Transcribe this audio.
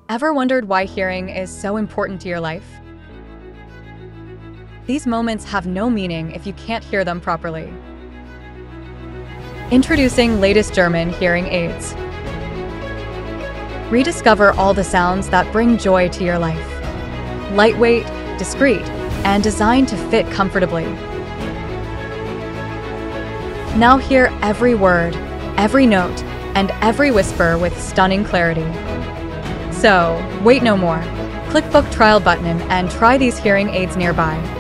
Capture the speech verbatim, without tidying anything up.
Ever wondered why hearing is so important to your life? These moments have no meaning if you can't hear them properly. Introducing latest German hearing aids. Rediscover all the sounds that bring joy to your life. Lightweight, discreet, and designed to fit comfortably. Now hear every word, every note, and every whisper with stunning clarity. So, wait no more. Click Book Trial button and try these hearing aids nearby.